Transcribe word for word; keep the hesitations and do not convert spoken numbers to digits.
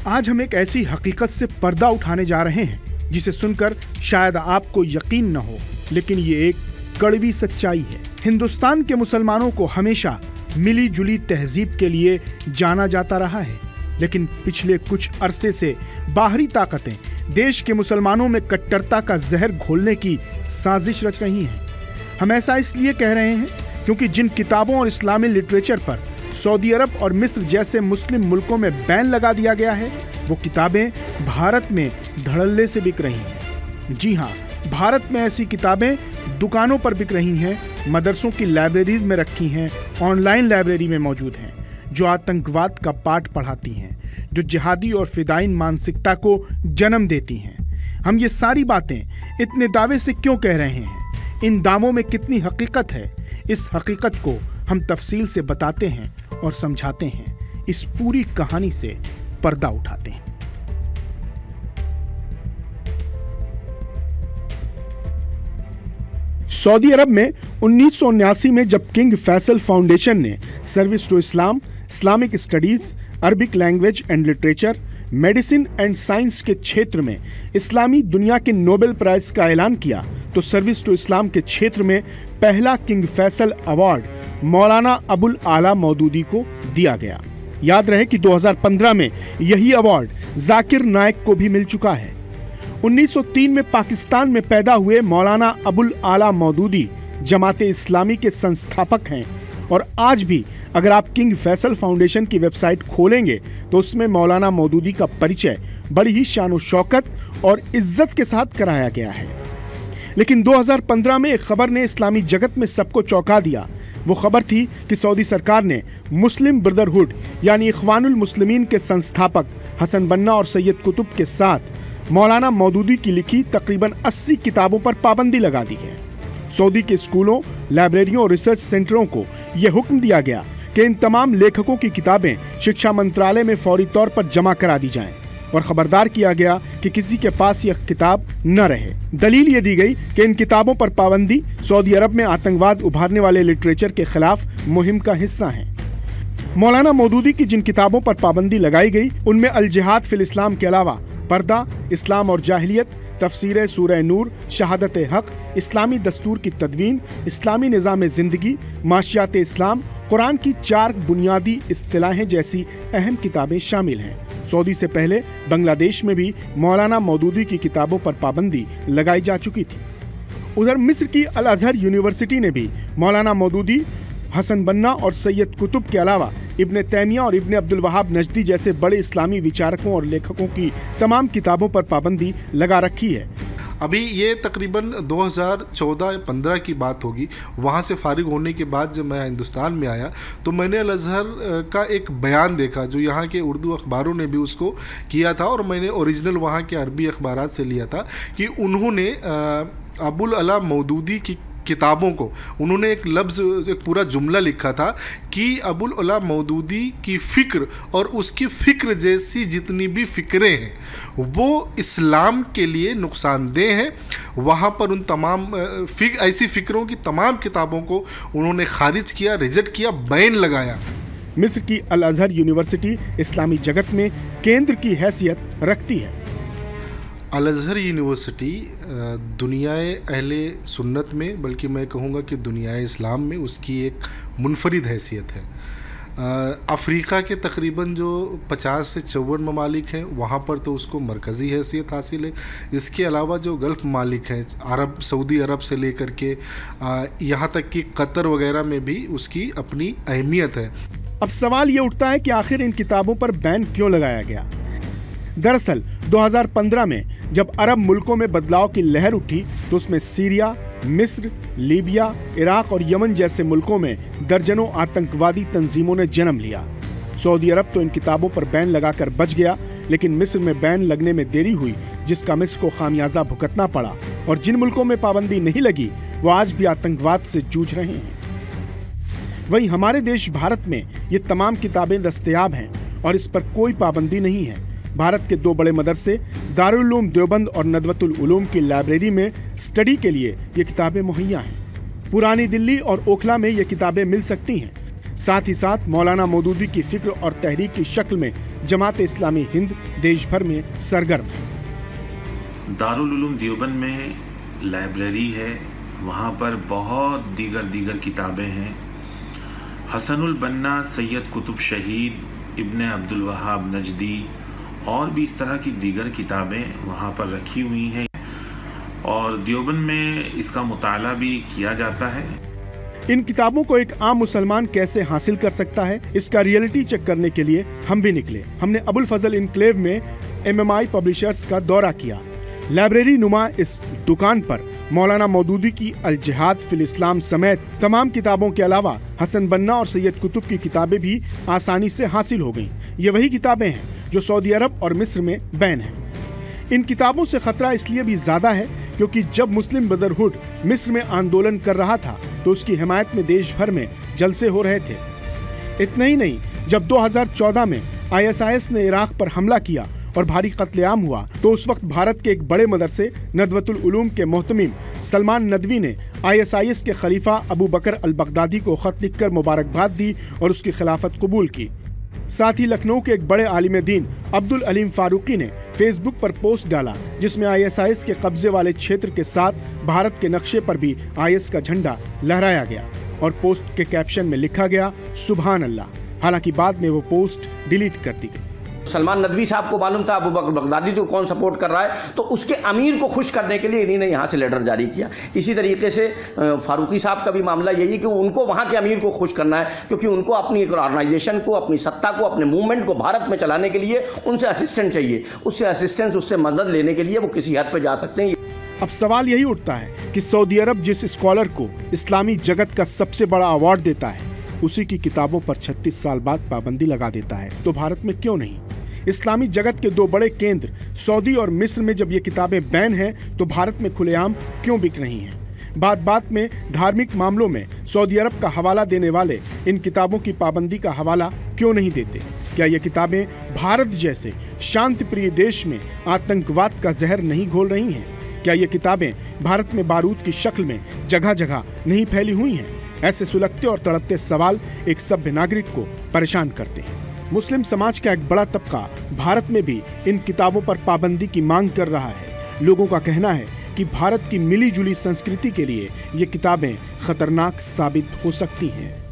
आज हम एक ऐसी हकीकत से पर्दा उठाने जा रहे हैं जिसे सुनकर शायद आपको यकीन न हो, लेकिन ये एक कड़वी सच्चाई है। हिंदुस्तान के मुसलमानों को हमेशा मिली जुली तहजीब के लिए जाना जाता रहा है, लेकिन पिछले कुछ अरसे से बाहरी ताकतें देश के मुसलमानों में कट्टरता का जहर घोलने की साजिश रच रही हैं। हम ऐसा इसलिए कह रहे हैं क्योंकि जिन किताबों और इस्लामी लिटरेचर पर सऊदी अरब और मिस्र जैसे मुस्लिम मुल्कों में बैन लगा दिया गया है, वो किताबें भारत में धड़ल्ले से बिक रही हैं। जी हाँ, भारत में ऐसी किताबें दुकानों पर बिक रही हैं, मदरसों की लाइब्रेरीज में रखी हैं, ऑनलाइन लाइब्रेरी में मौजूद हैं, जो आतंकवाद का पाठ पढ़ाती हैं, जो जिहादी और फिदाइन मानसिकता को जन्म देती हैं। हम ये सारी बातें इतने दावे से क्यों कह रहे हैं? इन दावों में कितनी हकीकत है? इस हकीकत को हम तफसील से बताते हैं और समझाते हैं। इस पूरी कहानी से पर्दा उठाते हैं। सऊदी अरब में उन्नीस सौ उन्यासी में जब किंग फैसल फाउंडेशन ने service to Islam, Islamic studies, Arabic language and literature, medicine and science के क्षेत्र में इस्लामी दुनिया के नोबेल प्राइज का ऐलान किया, तो सर्विस टू इस्लाम के क्षेत्र में पहला King Faisal award Maulana Abul आला मौदूदी को दिया गया। याद रहे कि दो हज़ार पंद्रह में यही अवार्ड जाकिर नाइक को भी मिल चुका है। उन्नीस सौ तीन में पाकिस्तान में पैदा हुए मौलाना अबुल आला मौदूदी जमाते इस्लामी के संस्थापक हैं और आज भी अगर आप किंग फैसल फाउंडेशन की वेबसाइट खोलेंगे तो उसमें मौलाना मौदूदी का परिचय बड़ी ही शान शौकत और इज्जत के साथ कराया गया है। लेकिन दो हज़ार पंद्रह में एक खबर ने इस्लामी जगत में सबको चौंका दिया। वो खबर थी कि सऊदी सरकार ने मुस्लिम ब्रदरहुड यानी इख्वानुल मुस्लिमीन के संस्थापक हसन बन्ना और सैयद कुतुब के साथ मौलाना मौदूदी की लिखी तकरीबन अस्सी किताबों पर पाबंदी लगा दी है। सऊदी के स्कूलों, लाइब्रेरियों और रिसर्च सेंटरों को यह हुक्म दिया गया कि इन तमाम लेखकों की किताबें शिक्षा मंत्रालय में फौरी तौर पर जमा करा दी जाएं और खबरदार किया गया कि किसी के पास यह किताब न रहे। दलील ये दी गई कि इन किताबों पर पाबंदी सऊदी अरब में आतंकवाद उभारने वाले लिटरेचर के खिलाफ मुहिम का हिस्सा है। मौलाना मौदूदी की जिन किताबों पर पाबंदी लगाई गई उनमें अल जिहाद फिल इस्लाम के अलावा पर्दा, इस्लाम और जाहिलियत, तफसीर सूरह नूर, शहादत हक, इस्लामी दस्तूर की तदवीन, इस्लामी निज़ाम ज़िंदगी, माशियात इस्लाम, कुरान की चार बुनियादी इस्तिलाहें जैसी अहम किताबें शामिल हैं। सऊदी से पहले बांग्लादेश में भी मौलाना मौदूदी की किताबों पर पाबंदी लगाई जा चुकी थी। उधर मिस्र की अल अज़हर यूनिवर्सिटी ने भी मौलाना मौदूदी, हसन बन्ना और सैयद कुतुब के अलावा इब्ने तैमिया और इब्ने अब्दुल वहाब नजदी जैसे बड़े इस्लामी विचारकों और लेखकों की तमाम किताबों पर पाबंदी लगा रखी है। अभी ये तकरीबन दो हज़ार चौदह या पंद्रह की बात होगी। वहाँ से फारिग होने के बाद जब मैं हिंदुस्तान में आया तो मैंने अल अज़हर का एक बयान देखा जो यहाँ के उर्दू अखबारों ने भी उसको किया था और मैंने ओरिजिनल वहाँ के अरबी अखबारात से लिया था कि उन्होंने अबुल अला मौदूदी की किताबों को उन्होंने एक लफ्ज़, एक पूरा जुमला लिखा था कि अबुल अला मौदूदी की फ़िक्र और उसकी फ़िक्र जैसी जितनी भी फ़िक्रें हैं वो इस्लाम के लिए नुकसानदेह हैं। वहाँ पर उन तमाम फिक ऐसी फ़िक्रों की तमाम किताबों को उन्होंने खारिज किया, रिजेक्ट किया, बैन लगाया। मिस्र की अल अज़हर यूनिवर्सिटी इस्लामी जगत में केंद्र की हैसियत रखती है। अल अज़हर यूनिवर्सिटी दुनियाए अहले सुन्नत में, बल्कि मैं कहूँगा कि दुनियाए इस्लाम में उसकी एक मुनफरिद हैसियत है। अफ़्रीका के तकरीबन जो पचास से चौवन ममालिक हैं वहाँ पर तो उसको मरकज़ी हैसियत हासिल है। इसके अलावा जो गल्फ़ ममालिक हैं, अरब, सऊदी अरब से लेकर के यहाँ तक कि कतर वगैरह में भी उसकी अपनी अहमियत है। अब सवाल ये उठता है कि आखिर इन किताबों पर बैन क्यों लगाया गया? दरअसल दो हज़ार पंद्रह में जब अरब मुल्कों में बदलाव की लहर उठी तो उसमें सीरिया, मिस्र, लीबिया, इराक और यमन जैसे मुल्कों में दर्जनों आतंकवादी तंजीमों ने जन्म लिया। सऊदी अरब तो इन किताबों पर बैन लगाकर बच गया, लेकिन मिस्र में बैन लगने में देरी हुई, जिसका मिस्र को खामियाजा भुगतना पड़ा। और जिन मुल्कों में पाबंदी नहीं लगी वो आज भी आतंकवाद से जूझ रहे हैं। वहीं हमारे देश भारत में ये तमाम किताबें दस्तयाब हैं और इस पर कोई पाबंदी नहीं है। भारत के दो बड़े मदरसे दारुल उलूम देवबंद और नदवतुल उलूम की लाइब्रेरी में स्टडी के लिए ये किताबें मुहैया हैं। पुरानी दिल्ली और ओखला में ये किताबें मिल सकती हैं। साथ ही साथ मौलाना मौदूदी की फिक्र और तहरीक की शक्ल में जमात इस्लामी हिंद देश भर में सरगर्म है। दारुल उलूम देवबंद में लाइब्रेरी है, वहाँ पर बहुत दीगर दीगर किताबें हैं। हसनुल बन्ना, सैयद कुतुब शहीद, इब्ने अब्दुल वहाब नजदी और भी इस तरह की दीगर किताबें वहाँ पर रखी हुई हैं और देवबंद में इसका मुताला भी किया जाता है। इन किताबों को एक आम मुसलमान कैसे हासिल कर सकता है, इसका रियलिटी चेक करने के लिए हम भी निकले। हमने अबुल फजल इनक्लेव में एम एम आई पब्लिशर्स का दौरा किया। लाइब्रेरी नुमा इस दुकान पर मौलाना मौदूदी की अल जिहाद फिल इस्लाम समेत तमाम किताबों के अलावा हसन बन्ना और सैयद कुतुब की किताबें भी आसानी से हासिल हो गईं। ये वही किताबें हैं जो सऊदी अरब और मिस्र में बैन हैं। इन किताबों से खतरा इसलिए भी ज्यादा है क्योंकि जब मुस्लिम ब्रदरहुड मिस्र में आंदोलन कर रहा था तो उसकी हिमायत में देश भर में जलसे हो रहे थे। इतना ही नहीं, जब दो हज़ार चौदह में आई एस आई एस ने इराक पर हमला किया और भारी कत्लेआम हुआ तो उस वक्त भारत के एक बड़े मदरसे नदवतुल उलूम के मोहतमिम सलमान नदवी ने आई एस आई एस के खलीफा अबू बकर अल बगदादी को खत लिखकर मुबारकबाद दी और उसकी खिलाफत कबूल की। साथ ही लखनऊ के एक बड़े आलिम दीन अब्दुल अलीम फारूकी ने फेसबुक पर पोस्ट डाला जिसमें आई एस आई एस के कब्जे वाले क्षेत्र के साथ भारत के नक्शे पर भी आई एस का झंडा लहराया गया और पोस्ट के कैप्शन में लिखा गया सुभान अल्लाह। हालांकि बाद में वो पोस्ट डिलीट कर दी गई। सलमान नदवी साहब को मालूम था अबू बकर बगदादी को कौन सपोर्ट कर रहा है, तो उसके अमीर को खुश करने के लिए इन्हीं ने यहाँ से लेटर जारी किया। इसी तरीके से फारूकी साहब का भी मामला यही है कि उनको वहाँ के अमीर को खुश करना है क्योंकि उनको अपनी एक ऑर्गेनाइजेशन को, अपनी सत्ता को, अपने मूवमेंट को भारत में चलाने के लिए उनसे असिस्टेंट चाहिए। उससे असिस्टेंस, उससे मदद लेने के लिए वो किसी हद पर जा सकते हैं। अब सवाल यही उठता है कि सऊदी अरब जिस स्कॉलर को इस्लामी जगत का सबसे बड़ा अवार्ड देता है उसी की किताबों पर छत्तीस साल बाद पाबंदी लगा देता है, तो भारत में क्यों नहीं? इस्लामी जगत के दो बड़े केंद्र सऊदी और मिस्र में जब ये किताबें बैन हैं तो भारत में खुलेआम क्यों बिक रही हैं? बात बात में धार्मिक मामलों में सऊदी अरब का हवाला देने वाले इन किताबों की पाबंदी का हवाला क्यों नहीं देते? क्या ये किताबें भारत जैसे शांति प्रिय देश में आतंकवाद का जहर नहीं घोल रही हैं? क्या ये किताबें भारत में बारूद की शक्ल में जगह जगह नहीं फैली हुई हैं? ऐसे सुलगते और तड़पते सवाल एक सभ्य नागरिक को परेशान करते हैं। मुस्लिम समाज का एक बड़ा तबका भारत में भी इन किताबों पर पाबंदी की मांग कर रहा है। लोगों का कहना है कि भारत की मिली जुली संस्कृति के लिए ये किताबें खतरनाक साबित हो सकती हैं।